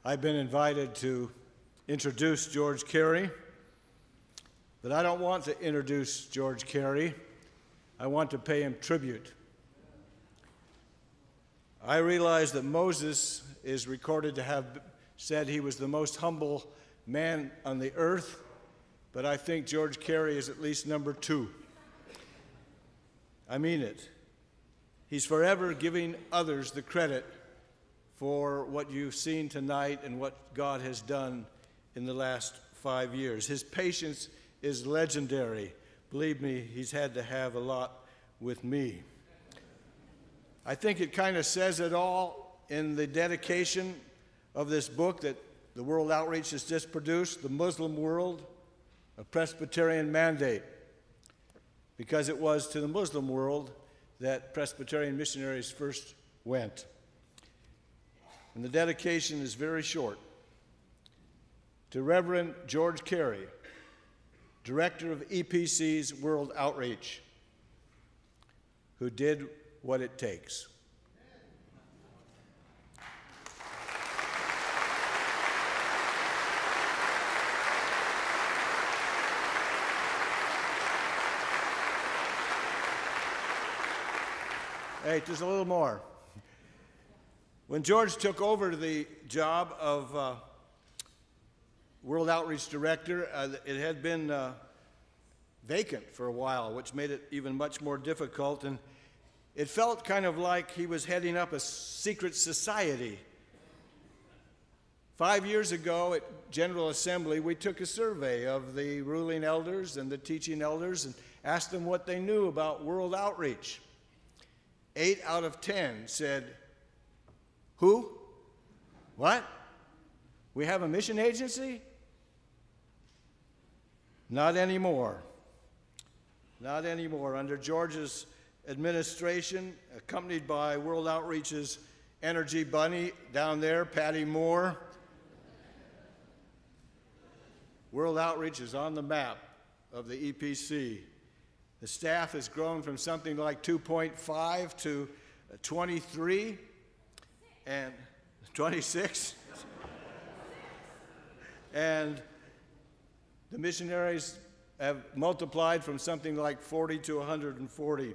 I've been invited to introduce George Carey, but I don't want to introduce George Carey. I want to pay him tribute. I realize that Moses is recorded to have said he was the most humble man on the earth, but I think George Carey is at least number 2. I mean it. He's forever giving others the credit for what you've seen tonight and what God has done in the last 5 years. His patience is legendary. Believe me, he's had to have a lot with me. I think it kind of says it all in the dedication of this book that the World Outreach has just produced, The Muslim World, a Presbyterian Mandate, because it was to the Muslim world that Presbyterian missionaries first went. And the dedication is very short. To Reverend George Carey, Director of EPC's World Outreach, who did what it takes. Hey, just a little more. When George took over the job of World Outreach Director, it had been vacant for a while, which made it even much more difficult, and it felt kind of like he was heading up a secret society. 5 years ago at General Assembly, we took a survey of the ruling elders and the teaching elders and asked them what they knew about World Outreach. 8 out of 10 said, "Who? What? We have a mission agency?" Not anymore. Not anymore. Under George's administration, accompanied by World Outreach's energy bunny down there, Patty Moore, World Outreach is on the map of the EPC. The staff has grown from something like 2.5 to 23 and 26. And the missionaries have multiplied from something like 40 to 140.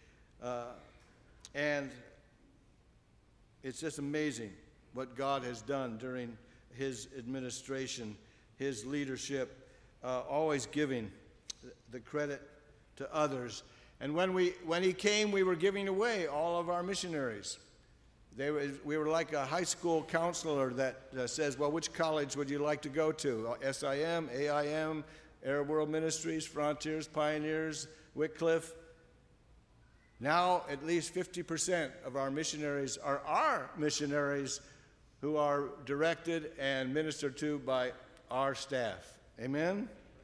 And it's just amazing what God has done during his administration, his leadership, always giving the credit to others. And when he came, we were giving away all of our missionaries. We were like a high school counselor that says, well, which college would you like to go to? SIM, AIM, Arab World Ministries, Frontiers, Pioneers, Wycliffe. Now, at least 50% of our missionaries are our missionaries who are directed and ministered to by our staff. Amen?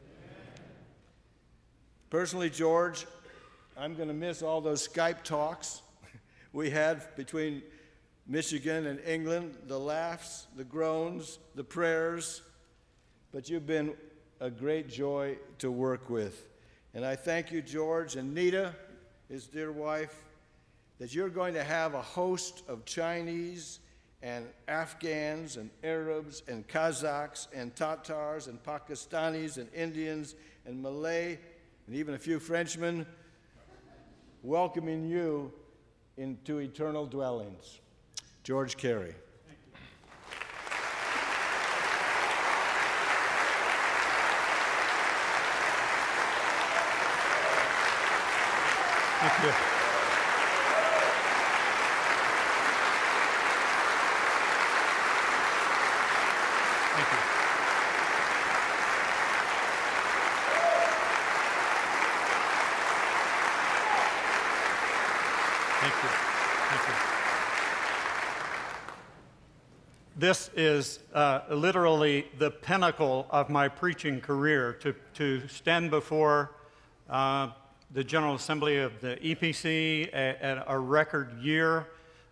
Personally, George, I'm going to miss all those Skype talks we had between Michigan and England, the laughs, the groans, the prayers, but you've been a great joy to work with. And I thank you, George, and Nita, his dear wife, that you're going to have a host of Chinese and Afghans and Arabs and Kazakhs and Tatars and Pakistanis and Indians and Malay and even a few Frenchmen welcoming you into eternal dwellings. George Carey. Thank you. Thank you. Thank you. Thank you. This is literally the pinnacle of my preaching career, to stand before the General Assembly of the EPC at a record year,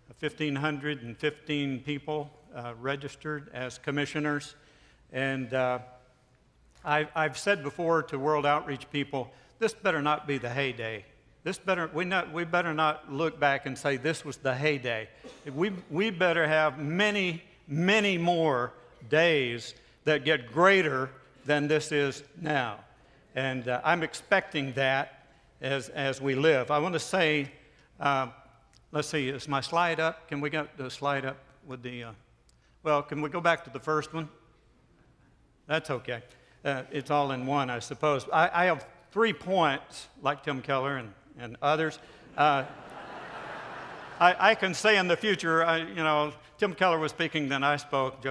1,515 people registered as commissioners. And I've said before to World Outreach people, this better not be the heyday. We better not look back and say this was the heyday. We better have many, many more days that get greater than this is now. And I'm expecting that as we live. I want to say, let's see, is my slide up? Can we get the slide up with the, well, can we go back to the first one? That's okay. It's all in one, I suppose. I have 3 points, like Tim Keller and others. I can say in the future, Tim Keller was speaking, then I spoke.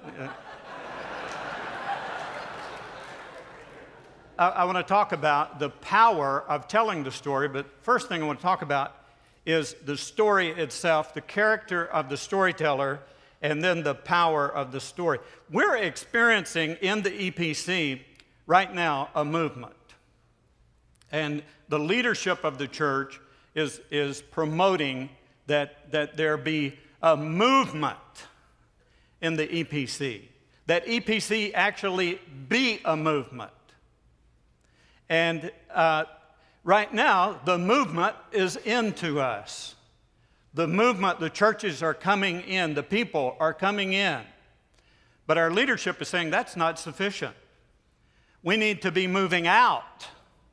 I want to talk about the power of telling the story, but first thing I want to talk about is the story itself, the character of the storyteller, and then the power of the story. We're experiencing in the EPC right now a movement. And the leadership of the church is promoting that there be a movement in the EPC, that EPC actually be a movement. And right now, the movement is into us. The movement, the churches are coming in, the people are coming in. But our leadership is saying that's not sufficient. We need to be moving out.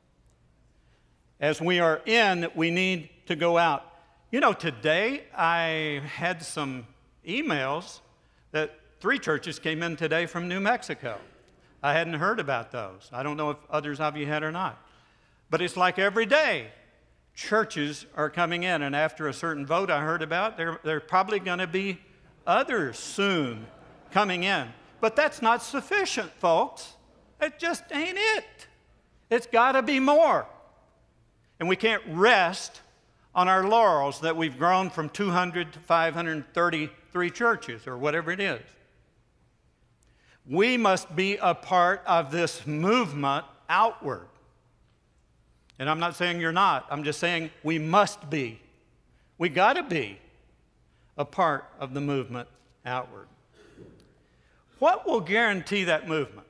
As we are in, we need to go out. You know, today I had some emails that 3 churches came in today from New Mexico. I hadn't heard about those. I don't know if others of you had or not. But it's like every day, churches are coming in. And after a certain vote I heard about, there are probably going to be others soon coming in. But that's not sufficient, folks. It just ain't it. It's got to be more. And we can't rest on our laurels that we've grown from 200 to 533 churches or whatever it is. We must be a part of this movement outward. And I'm not saying you're not. I'm just saying we must be. We got to be a part of the movement outward. What will guarantee that movement?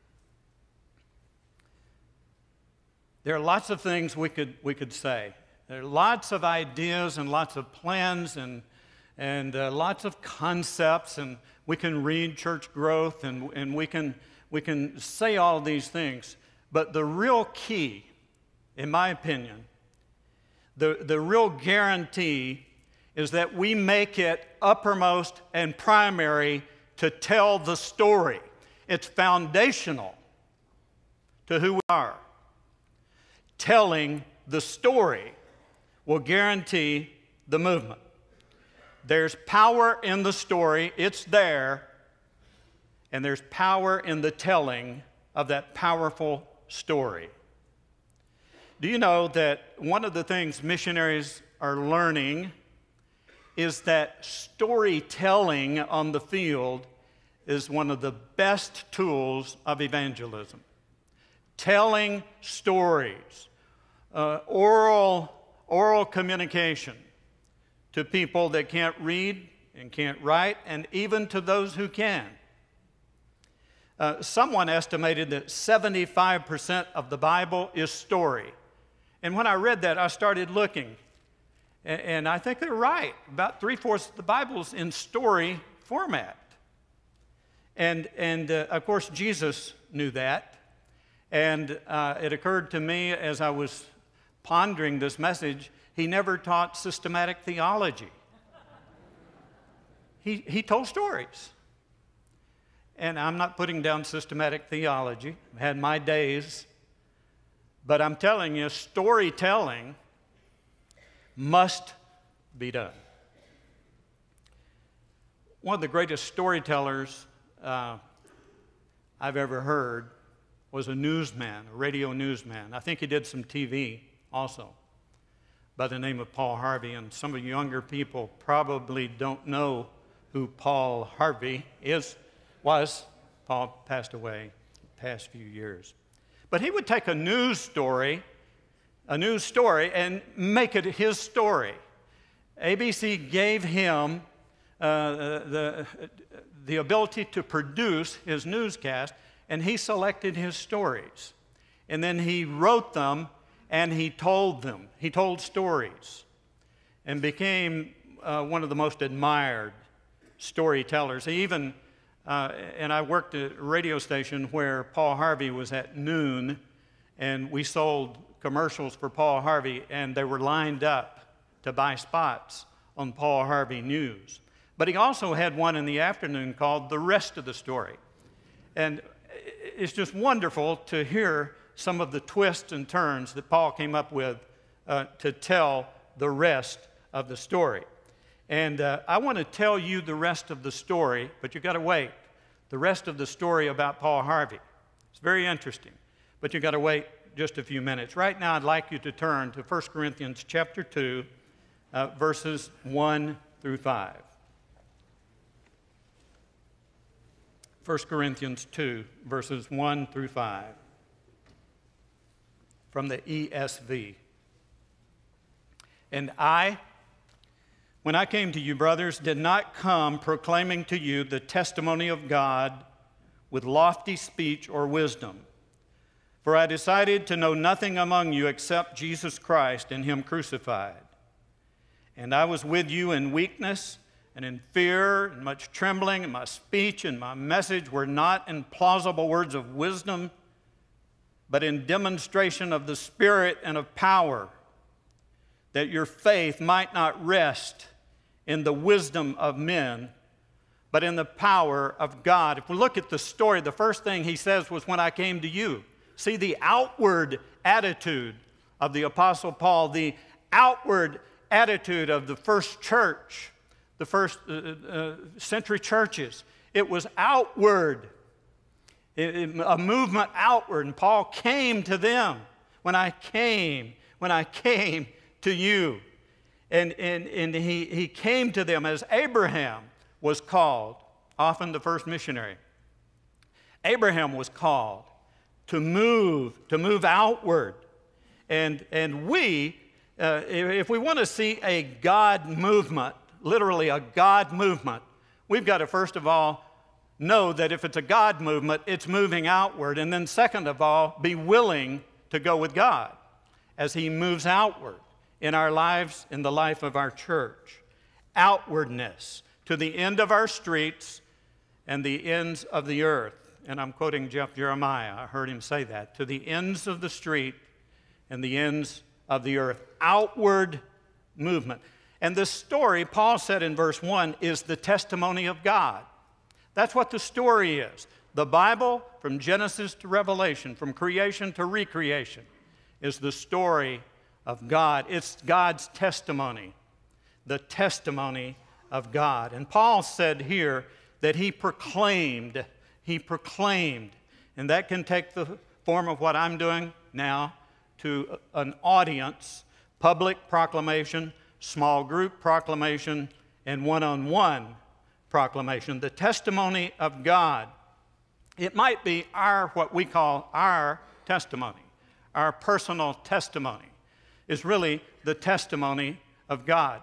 There are lots of things we could say. There are lots of ideas and lots of plans and lots of concepts, and we can read church growth and we can say all these things. But the real key, in my opinion, the real guarantee is that we make it uppermost and primary to tell the story. It's foundational to who we are. Telling the story will guarantee the movement. There's power in the story, it's there, and there's power in the telling of that powerful story. Do you know that one of the things missionaries are learning is that storytelling on the field is one of the best tools of evangelism? Telling stories, oral communication to people that can't read and can't write, and even to those who can. Someone estimated that 75% of the Bible is story. And when I read that, I started looking. And I think they're right. About 3/4 of the Bible is in story format. And of course, Jesus knew that. And it occurred to me as I was pondering this message, he never taught systematic theology. He told stories. And I'm not putting down systematic theology. I've had my days. But I'm telling you, storytelling must be done. One of the greatest storytellers I've ever heard was a newsman, a radio newsman. I think he did some TV also, by the name of Paul Harvey. And some of you younger people probably don't know who Paul Harvey was. Paul passed away the past few years. But he would take a news story, and make it his story. ABC gave him the ability to produce his newscast, and he selected his stories. And then he wrote them, and he told them. He told stories, and became one of the most admired storytellers. He even and I worked at a radio station where Paul Harvey was at noon, and we sold commercials for Paul Harvey, and they were lined up to buy spots on Paul Harvey News. But he also had one in the afternoon called The Rest of the Story. And it's just wonderful to hear some of the twists and turns that Paul came up with to tell the rest of the story. And I want to tell you the rest of the story, but you've got to wait. The rest of the story about Paul Harvey. It's very interesting, but you've got to wait just a few minutes. Right now, I'd like you to turn to 1 Corinthians chapter 2, verses 1 through 5. 1 Corinthians 2, verses 1 through 5, from the ESV. And I, when I came to you, brothers, did not come proclaiming to you the testimony of God with lofty speech or wisdom. For I decided to know nothing among you except Jesus Christ and Him crucified. And I was with you in weakness and in fear and much trembling, and my speech and my message were not in plausible words of wisdom, but in demonstration of the Spirit and of power, that your faith might not rest in the wisdom of men, but in the power of God. If we look at the story, the first thing he says was, when I came to you. See the outward attitude of the Apostle Paul, the outward attitude of the first church, the first century churches. It was outward, a movement outward. And Paul came to them. When I came to you. And he came to them as Abraham was called, often the first missionary. Abraham was called to move outward. And we, if we want to see a God movement, literally a God movement, we've got to first of all know that if it's a God movement, it's moving outward. And then second of all, be willing to go with God as He moves outward in our lives, in the life of our church. Outwardness to the end of our streets and the ends of the earth. And I'm quoting Jeff Jeremiah. I heard him say that. To the ends of the street and the ends of the earth. Outward movement. And this story, Paul said in verse 1, is the testimony of God. That's what the story is. The Bible, from Genesis to Revelation, from creation to recreation, is the story of God. It's God's testimony, the testimony of God. And Paul said here that he proclaimed, and that can take the form of what I'm doing now to an audience, public proclamation, small group proclamation, and one-on-one proclamation. The testimony of God. It might be what we call our testimony, our personal testimony is really the testimony of God.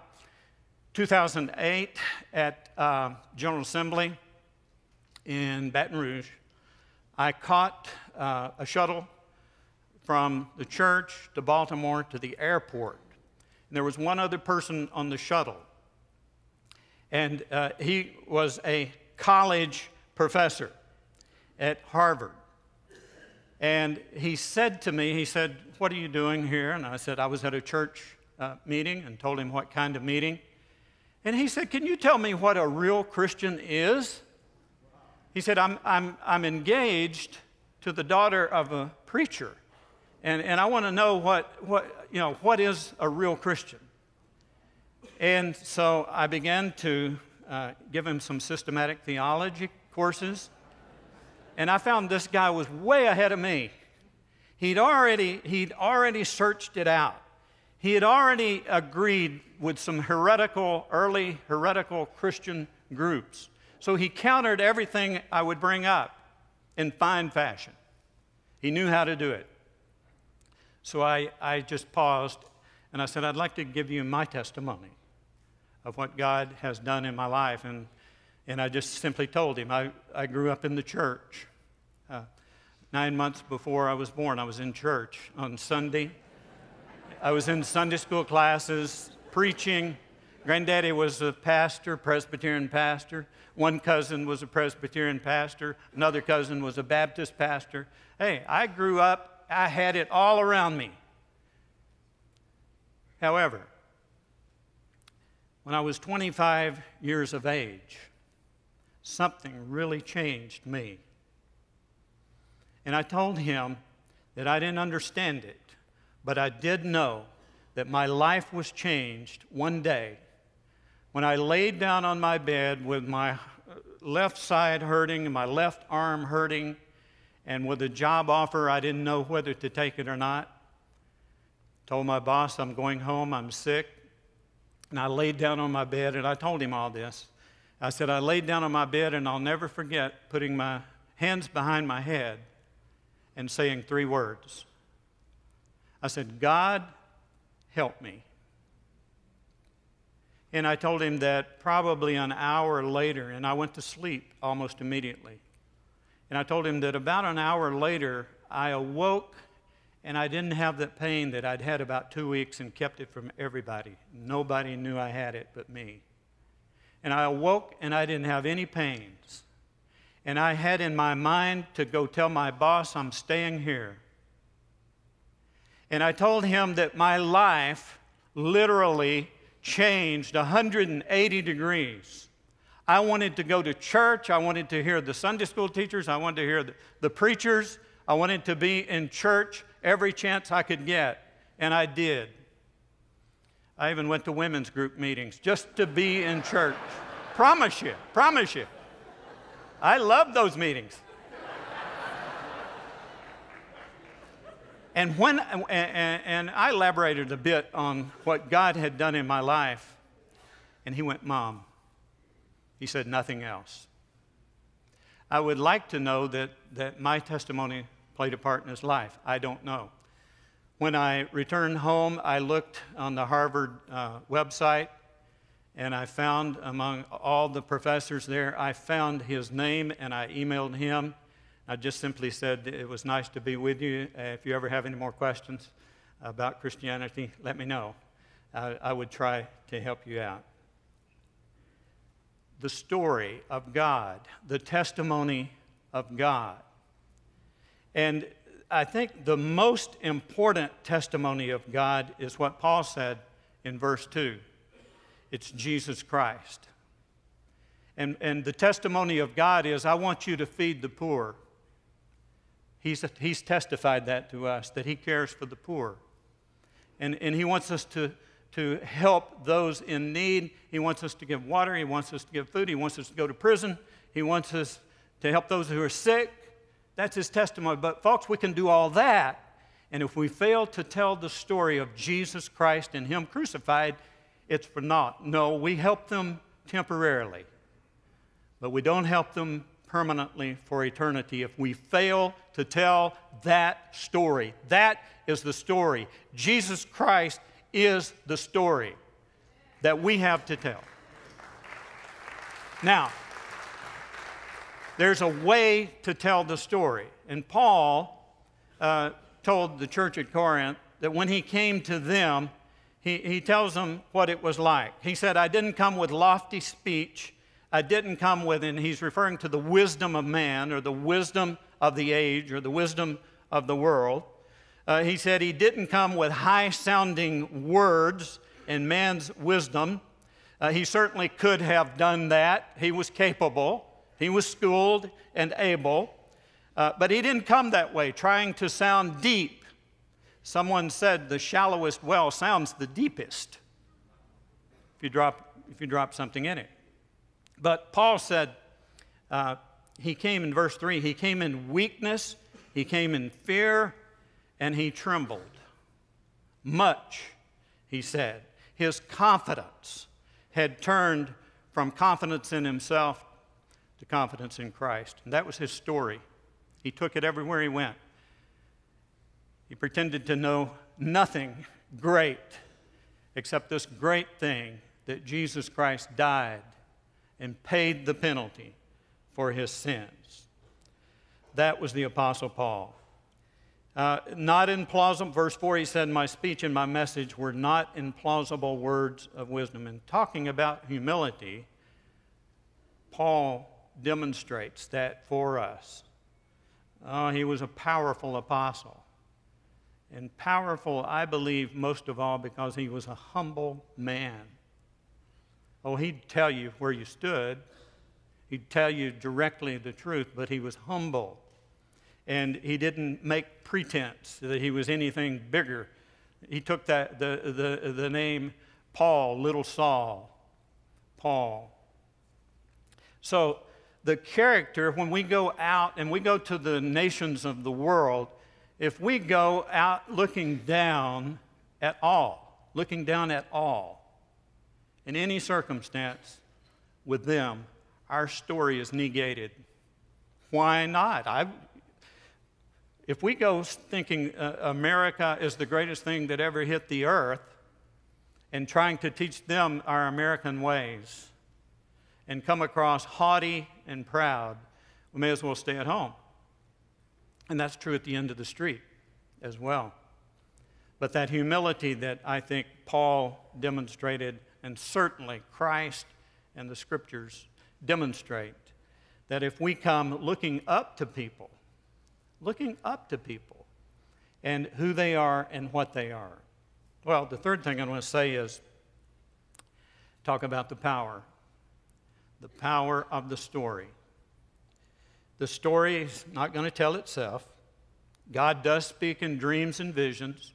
2008 at General Assembly in Baton Rouge, I caught a shuttle from the church to Baltimore to the airport. And there was one other person on the shuttle. And he was a college professor at Harvard. And he said to me, what are you doing here? And I said, I was at a church meeting, and told him what kind of meeting. And he said, can you tell me what a real Christian is? He said, I'm engaged to the daughter of a preacher. And I want to know what is a real Christian? And so I began to give him some systematic theology courses. And I found this guy was way ahead of me. He'd already searched it out. He had already agreed with some early heretical Christian groups. So he countered everything I would bring up in fine fashion. He knew how to do it. So I just paused and I said, I'd like to give you my testimony of what God has done in my life. And I just simply told him, I grew up in the church. 9 months before I was born, I was in church on Sunday. I was in Sunday school classes, preaching, Granddaddy was a pastor, Presbyterian pastor. One cousin was a Presbyterian pastor. Another cousin was a Baptist pastor. Hey, I grew up, I had it all around me. However, when I was 25 years of age, something really changed me. And I told him that I didn't understand it, but I did know that my life was changed one day when I laid down on my bed with my left side hurting and my left arm hurting, and with a job offer I didn't know whether to take it or not. Told my boss I'm going home, I'm sick, and I laid down on my bed and I told him all this. I said, I laid down on my bed and I'll never forget putting my hands behind my head and saying 3 words. I said, God, help me. And I told him that probably an hour later, and I went to sleep almost immediately. And I told him that about an hour later, I awoke and I didn't have that pain that I'd had about 2 weeks and kept it from everybody. Nobody knew I had it but me. And I awoke and I didn't have any pains. And I had in my mind to go tell my boss I'm staying here. And I told him that my life literally changed 180 degrees. I wanted to go to church. I wanted to hear the Sunday school teachers. I wanted to hear the preachers. I wanted to be in church every chance I could get, and I did. I even went to women's group meetings just to be in church. Promise you. I loved those meetings. And I elaborated a bit on what God had done in my life, and he went, Mom. He said nothing else. I would like to know that my testimony played a part in his life. I don't know. When I returned home, I looked on the Harvard website, and I found among all the professors there, I found his name, and I emailed him. I just simply said, it was nice to be with you. If you ever have any more questions about Christianity, let me know. I would try to help you out. The story of God, the testimony of God. And I think the most important testimony of God is what Paul said in verse 2. It's Jesus Christ. And the testimony of God is, I want you to feed the poor. He's testified that to us, that he cares for the poor. And he wants us to help those in need. He wants us to give water. He wants us to give food. He wants us to go to prison. He wants us to help those who are sick. That's his testimony. But folks, we can do all that, and if we fail to tell the story of Jesus Christ and him crucified, it's for naught. No, we help them temporarily, but we don't help them permanently for eternity if we fail to tell that story. That is the story. Jesus Christ is the story that we have to tell. Now, there's a way to tell the story. And Paul told the church at Corinth that when he came to them, he tells them what it was like. He said, I didn't come with lofty speech. I didn't come with, and he's referring to the wisdom of man or the wisdom of the age or the wisdom of the world. He said he didn't come with high-sounding words and man's wisdom. He certainly could have done that. He was capable. He was schooled and able. But he didn't come that way, trying to sound deep. Someone said the shallowest well sounds the deepest if you drop something in it. But Paul said he came in verse 3, he came in weakness, he came in fear, and he trembled. Much, he said. His confidence had turned from confidence in himself to confidence in Christ. And that was his story. He took it everywhere he went. He pretended to know nothing great except this great thing that Jesus Christ died and paid the penalty for his sins. That was the Apostle Paul. Not in plausible, verse 4, he said, my speech and my message were not in plausible words of wisdom. And talking about humility, Paul demonstrates that for us. He was a powerful apostle. And powerful, I believe, most of all because he was a humble man. Oh, he'd tell you where you stood. He'd tell you directly the truth, but he was humble. And he didn't make pretense that he was anything bigger. He took the name Paul, little Saul, Paul. So the character, when we go out and we go to the nations of the world, if we go out looking down at all, in any circumstance with them, our story is negated. Why not? If we go thinking America is the greatest thing that ever hit the earth and trying to teach them our American ways and come across haughty and proud, we may as well stay at home. And that's true at the end of the street as well. But that humility that I think Paul demonstrated, and certainly Christ and the Scriptures demonstrate, that if we come looking up to people and who they are and what they are. Well, the third thing I want to say is talk about the power of the story. The story is not going to tell itself. God does speak in dreams and visions.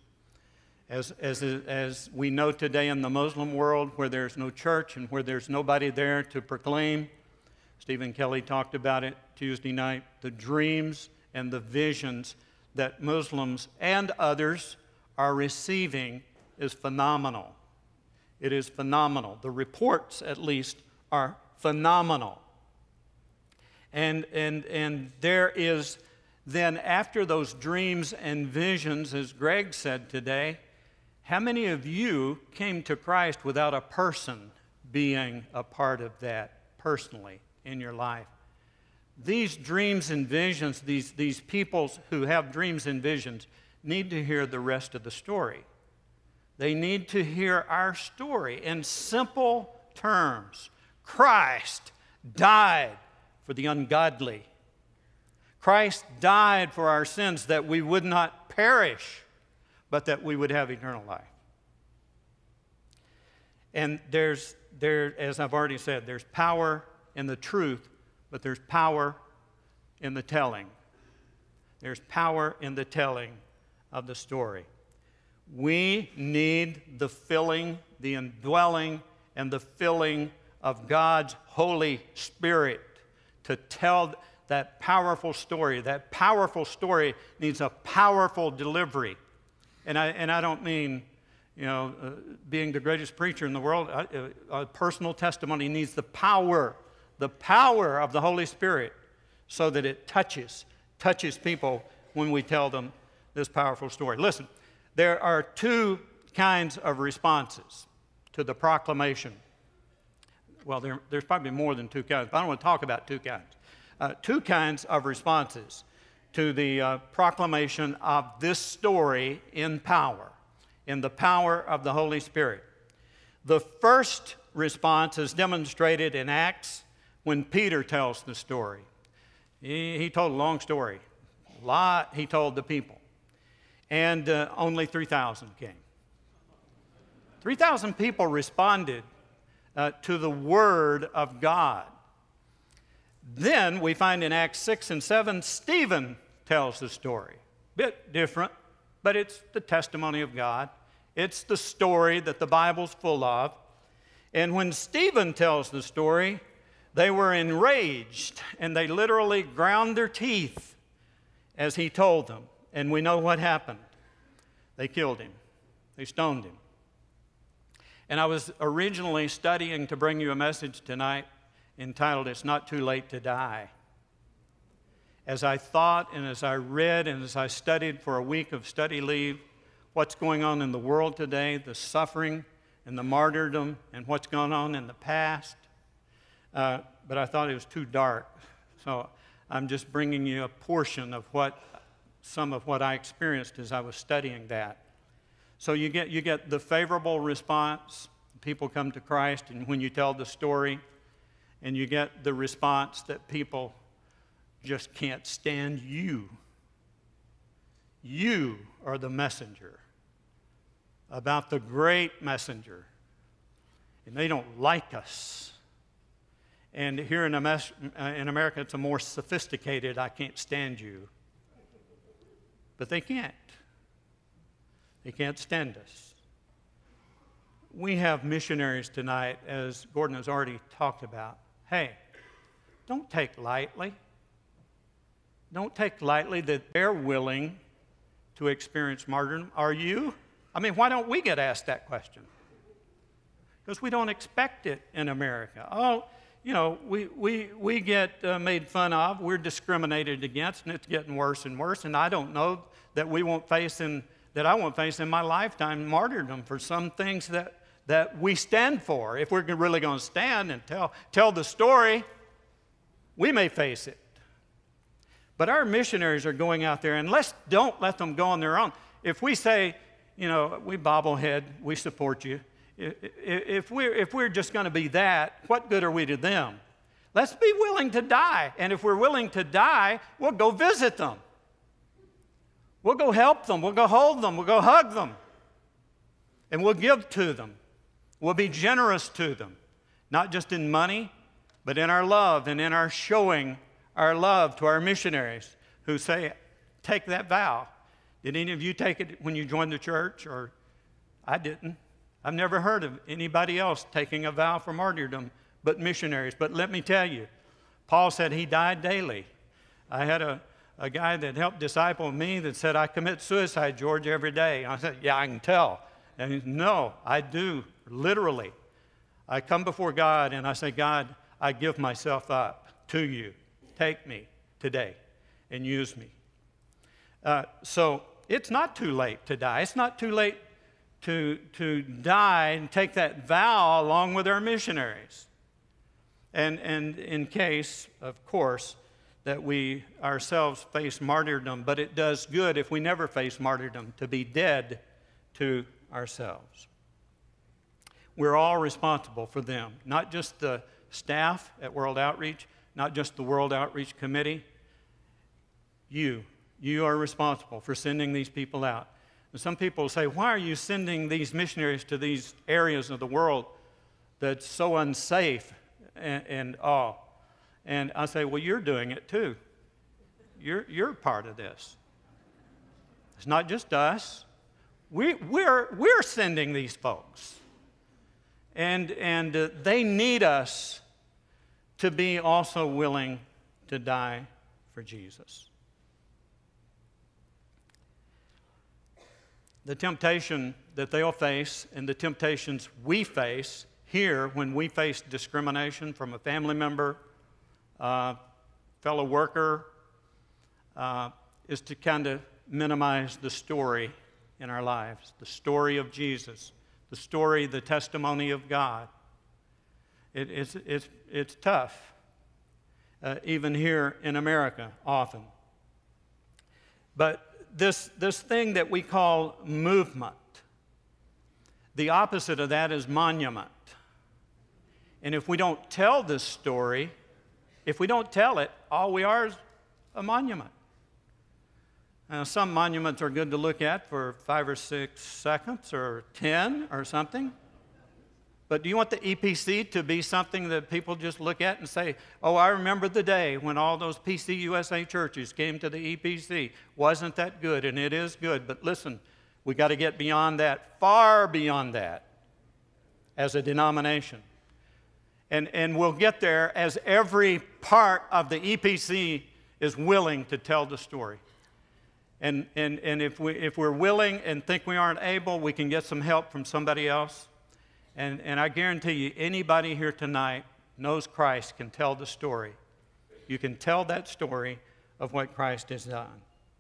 As we know today in the Muslim world, where there's no church and where there's nobody there to proclaim. Stephen Kelly talked about it Tuesday night. The dreams and the visions that Muslims and others are receiving is phenomenal. It is phenomenal. The reports, at least, are phenomenal. And there is then, after those dreams and visions, as Greg said today, how many of you came to Christ without a person being a part of that personally in your life? These dreams and visions, these people who have dreams and visions, need to hear the rest of the story. They need to hear our story in simple terms. Christ died for the ungodly. Christ died for our sins that we would not perish, but that we would have eternal life. And as I've already said, there's power in the truth, but there's power in the telling. There's power in the telling of the story. We need the filling, the indwelling, and the filling of God's Holy Spirit to tell that powerful story. That powerful story needs a powerful delivery. And I don't mean, being the greatest preacher in the world. A personal testimony needs the power of the Holy Spirit so that it touches people when we tell them this powerful story. Listen, there are two kinds of responses to the proclamation. Well, there's probably more than two kinds, but I don't want to talk about two kinds. Two kinds of responses to the proclamation of this story in the power of the Holy Spirit. The first response is demonstrated in Acts when Peter tells the story. He told a long story. A lot he told the people. And only 3,000 came. 3,000 people responded to the Word of God. Then we find in Acts 6 and 7, Stephen tells the story. Bit different, but it's the testimony of God. It's the story that the Bible's full of. And when Stephen tells the story, they were enraged, and they literally ground their teeth as he told them. And we know what happened. They killed him. They stoned him. And I was originally studying to bring you a message tonight entitled, It's Not Too Late to Die. As I thought and as I read and as I studied for a week of study leave, what's going on in the world today, the suffering and the martyrdom and what's gone on in the past, but I thought it was too dark. So I'm just bringing you a portion of what some of what I experienced as I was studying that. So you get the favorable response. People come to Christ, and when you tell the story, and you get the response that people just can't stand you. You are the messenger about the great messenger, and they don't like us. And here in America, it's a more sophisticated, I can't stand you. But they can't. They can't stand us. We have missionaries tonight, as Gordon has already talked about. Hey, don't take lightly. Don't take lightly that they're willing to experience martyrdom. Are you? I mean, why don't we get asked that question? Because we don't expect it in America. Oh, you know, we get made fun of, we're discriminated against, and it's getting worse and worse. And I don't know that I won't face in my lifetime martyrdom for some things that we stand for. If we're really going to stand and tell the story, we may face it. But our missionaries are going out there, and don't let them go on their own. If we say, you know, we bobblehead, we support you. If we're just going to be that, what good are we to them? Let's be willing to die. And if we're willing to die, we'll go visit them. We'll go help them. We'll go hold them. We'll go hug them. And we'll give to them. We'll be generous to them, not just in money, but in our love and in our showing our love to our missionaries who say, take that vow. Did any of you take it when you joined the church? Or I didn't. I've never heard of anybody else taking a vow for martyrdom but missionaries. But let me tell you, Paul said he died daily. I had a guy that helped disciple me that said, I commit suicide, George, every day. And I said, yeah, I can tell. And he said, no, I do, literally. I come before God and I say, God, I give myself up to you. Take me today and use me. So it's not too late to die. It's not too late to die and take that vow along with our missionaries. And in case, of course, that we ourselves face martyrdom, but it does good if we never face martyrdom to be dead to ourselves. We're all responsible for them, not just the staff at World Outreach, not just the World Outreach Committee. You are responsible for sending these people out. And some people say, why are you sending these missionaries to these areas of the world that's so unsafe and all? And I say, well, you're doing it too. You're part of this. It's not just us. We're sending these folks. And they need us to be also willing to die for Jesus. The temptation that they'll face and the temptations we face here when we face discrimination from a family member, fellow worker, is to kind of minimize the story in our lives, the story of Jesus, the story, the testimony of God. It's tough, even here in America, often. But this thing that we call movement, the opposite of that is monument. And if we don't tell this story, if we don't tell it, all we are is a monument. Some monuments are good to look at for 5 or 6 seconds or 10 or something. But do you want the EPC to be something that people just look at and say, oh, I remember the day when all those PCUSA churches came to the EPC. Wasn't that good? And it is good. But listen, we got to get beyond that, far beyond that, as a denomination. And we'll get there as every part of the EPC is willing to tell the story. And if we're willing and think we aren't able, we can get some help from somebody else. And I guarantee you, anybody here tonight knows Christ can tell the story. You can tell that story of what Christ has done.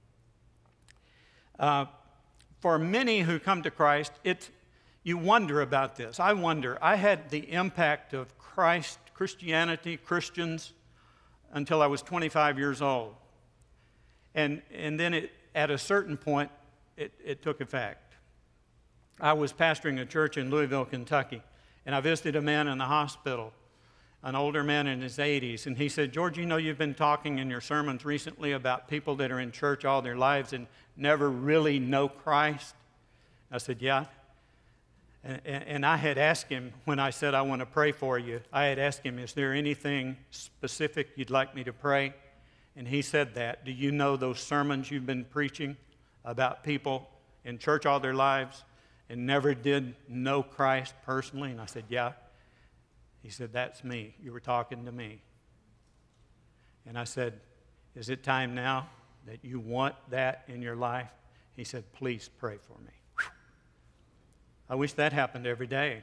For many who come to Christ, you wonder about this. I wonder. I had the impact of Christianity, Christians, until I was 25 years old. And then at a certain point, it took effect. I was pastoring a church in Louisville, Kentucky, and I visited a man in the hospital, an older man in his 80s, and he said, "George, you know you've been talking in your sermons recently about people that are in church all their lives and never really know Christ." I said, "Yeah." And I had asked him, when I said, "I want to pray for you," I had asked him, "Is there anything specific you'd like me to pray?" And he said that. "Do you know those sermons you've been preaching about people in church all their lives and never did know Christ personally?" And I said, "Yeah." He said, "That's me. You were talking to me." And I said, "Is it time now that you want that in your life?" He said, "Please pray for me." Whew. I wish that happened every day.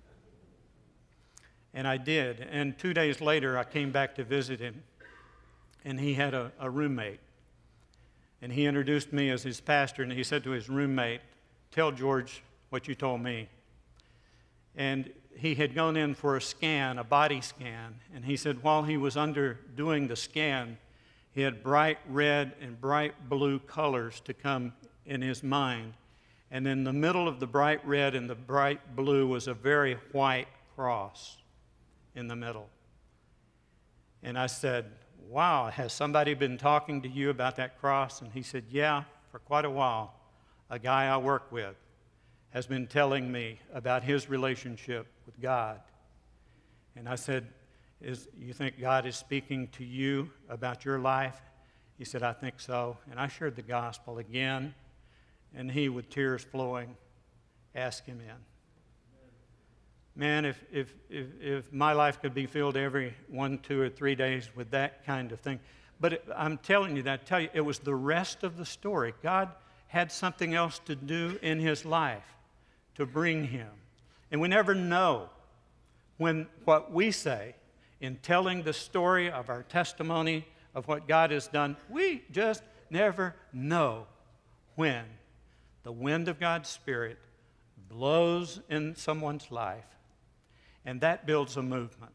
And I did. And 2 days later, I came back to visit him, and he had a roommate. And he introduced me as his pastor, and he said to his roommate, "Tell George what you told me." And he had gone in for a scan, a body scan, and he said while he was doing the scan, he had bright red and bright blue colors to come in his mind. And in the middle of the bright red and the bright blue was a very white cross in the middle. And I said, "Wow, has somebody been talking to you about that cross?" And he said, "Yeah, for quite a while. A guy I work with has been telling me about his relationship with God." And I said, "You think God is speaking to you about your life?" He said, "I think so." And I shared the gospel again, and he, with tears flowing, asked him in. Man, if my life could be filled every 1, 2, or 3 days with that kind of thing. But I'm telling you that, it was the rest of the story. God had something else to do in his life to bring him. And we never know when what we say in telling the story of our testimony of what God has done, we just never know when the wind of God's Spirit blows in someone's life, and that builds a movement.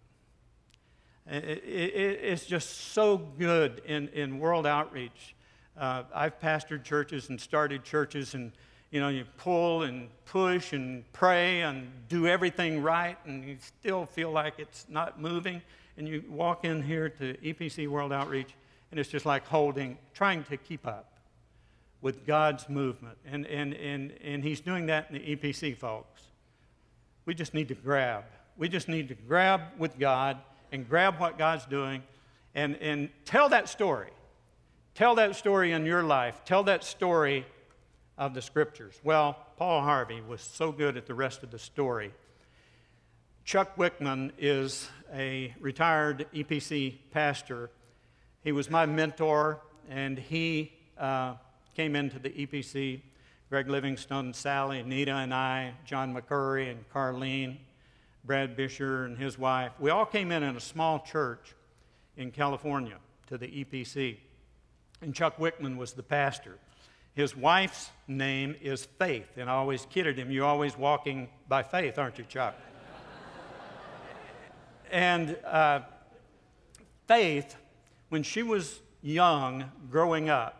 It's just so good in world outreach. I've pastored churches and started churches, and you pull and push and pray and do everything right, and you still feel like it's not moving. And you walk in here to EPC World Outreach, and it's just like trying to keep up with God's movement. And he's doing that in the EPC, folks. We just need to grab. We just need to grab with God and grab what God's doing and tell that story. Tell that story in your life. Tell that story of the Scriptures. Well, Paul Harvey was so good at the rest of the story. Chuck Wickman is a retired EPC pastor. He was my mentor, and he came into the EPC. Greg Livingstone, Sally, Anita, and I, John McCurry, and Carlene, Brad Bisher, and his wife. We all came in a small church in California to the EPC, and Chuck Wickman was the pastor. His wife's name is Faith, and I always kidded him, "You're always walking by faith, aren't you, Chuck?" And Faith, when she was young, growing up,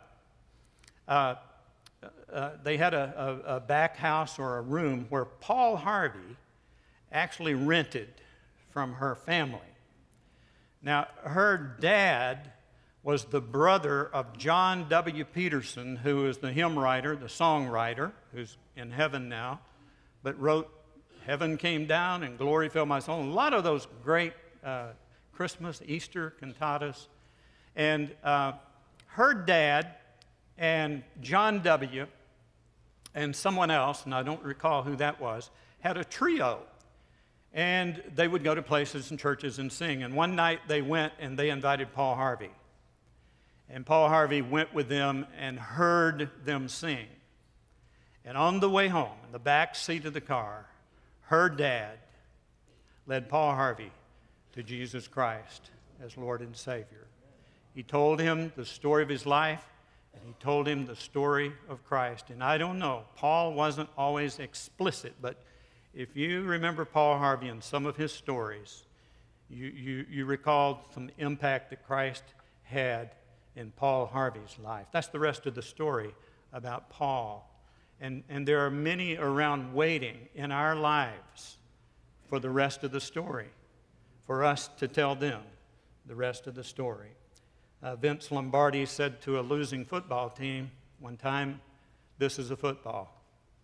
they had a back house or a room where Paul Harvey actually rented from her family. Now, her dad was the brother of John W. Peterson, who is the hymn writer, the songwriter, who's in heaven now, but wrote "Heaven Came Down" and "Glory Filled My Soul." A lot of those great Christmas, Easter cantatas. And her dad and John W. and someone else, and I don't recall who that was, had a trio. And they would go to places and churches and sing. And one night they went and they invited Paul Harvey. And Paul Harvey went with them and heard them sing. And on the way home, in the back seat of the car, her dad led Paul Harvey to Jesus Christ as Lord and Savior. He told him the story of his life, and he told him the story of Christ. And I don't know, Paul wasn't always explicit, but if you remember Paul Harvey and some of his stories, you recalled some impact that Christ had in Paul Harvey's life. That's the rest of the story. about Paul. And there are many around waiting in our lives for the rest of the story, for us to tell them the rest of the story. Vince Lombardi said to a losing football team one time, "This is a football."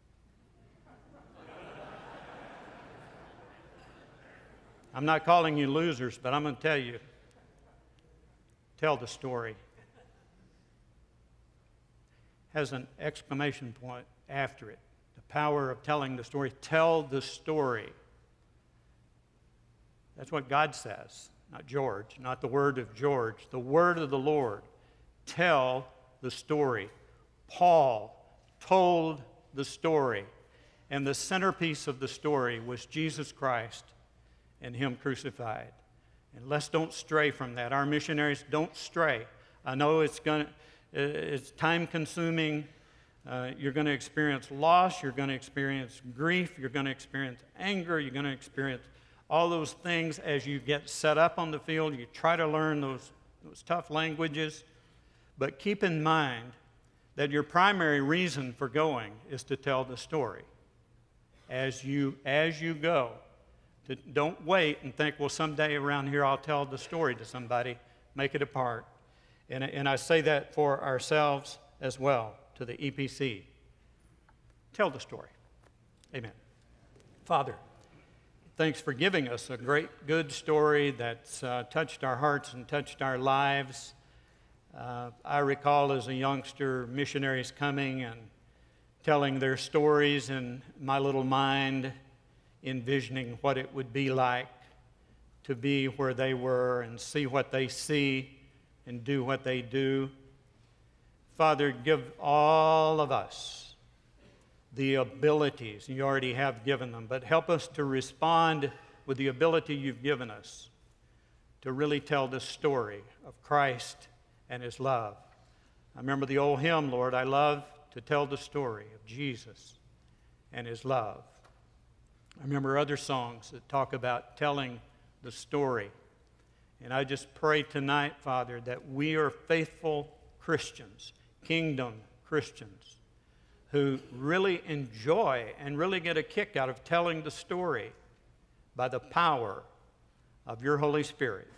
I'm not calling you losers, but I'm going to tell you, tell the story. Has an exclamation point after it. The power of telling the story. Tell the story. That's what God says, not George, not the word of George, the word of the Lord. Tell the story. Paul told the story, and the centerpiece of the story was Jesus Christ and Him crucified. And let's don't stray from that. Our missionaries, don't stray. I know it's time-consuming. You're going to experience loss. You're going to experience grief. You're going to experience anger. You're going to experience all those things as you get set up on the field. You try to learn those tough languages. But keep in mind that your primary reason for going is to tell the story. As you go, don't wait and think, well, someday around here I'll tell the story to somebody. Make it a part. And I say that for ourselves as well, to the EPC. Tell the story. Amen. Father, thanks for giving us a great, good story that's touched our hearts and touched our lives. I recall as a youngster missionaries coming and telling their stories in my little mind, envisioning what it would be like to be where they were and see what they see and do what they do. Father, give all of us the abilities you already have given them, but help us to respond with the ability you've given us to really tell the story of Christ and His love. I remember the old hymn, Lord, I love to tell the story of Jesus and His love. I remember other songs that talk about telling the story. And I just pray tonight, Father, that we are faithful Christians, kingdom Christians, who really enjoy and really get a kick out of telling the story by the power of your Holy Spirit.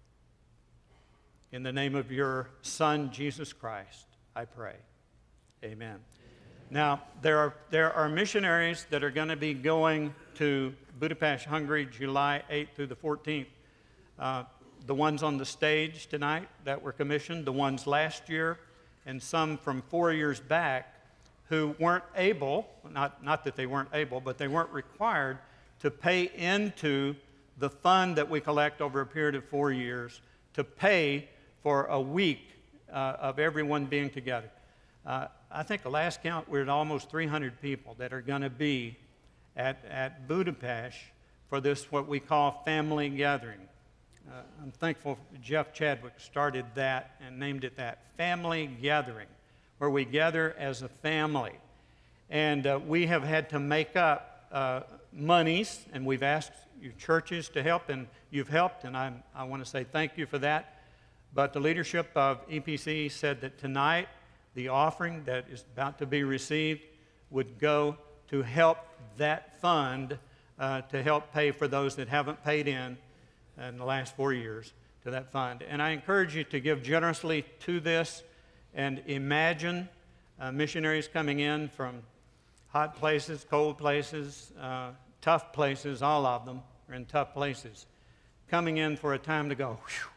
In the name of your Son, Jesus Christ, I pray. Amen. Now, there are missionaries that are going to be going to Budapest, Hungary, July 8th through the 14th. The ones on the stage tonight that were commissioned, the ones last year, and some from 4 years back who weren't able, not that they weren't able, but they weren't required to pay into the fund that we collect over a period of 4 years to pay for a week of everyone being together. I think the last count, we're at almost 300 people that are going to be at Budapest for this, what we call family gathering. I'm thankful Jeff Chadwick started that and named it that, family gathering, where we gather as a family. And we have had to make up monies, and we've asked your churches to help, and you've helped, and I want to say thank you for that. But the leadership of EPC said that tonight, the offering that is about to be received would go to help that fund to help pay for those that haven't paid in the last 4 years to that fund. And I encourage you to give generously to this and imagine missionaries coming in from hot places, cold places, tough places, all of them are in tough places, coming in for a time to go whew,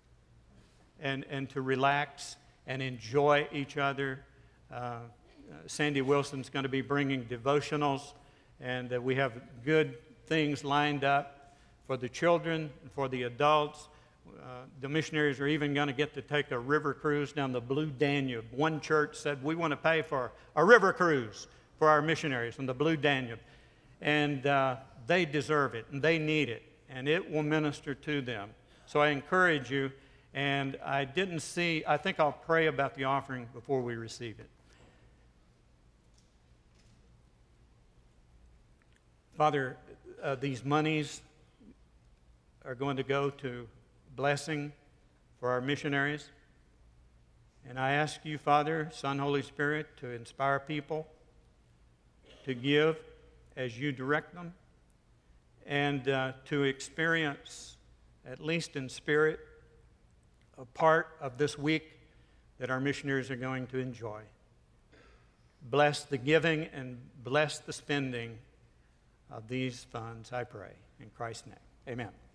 and to relax and enjoy each other. Sandy Wilson's going to be bringing devotionals, and we have good things lined up for the children and for the adults. The missionaries are even going to get to take a river cruise down the Blue Danube. One church said, we want to pay for a river cruise for our missionaries on the Blue Danube. And they deserve it, and they need it, and it will minister to them. So I encourage you, and I think I'll pray about the offering before we receive it. Father, these monies are going to go to blessing for our missionaries And I ask you, Father, Son, Holy Spirit, to inspire people to give as you direct them, and to experience, at least in spirit, a part of this week that our missionaries are going to enjoy. Bless the giving and bless the spending of these funds, I pray. In Christ's name, amen.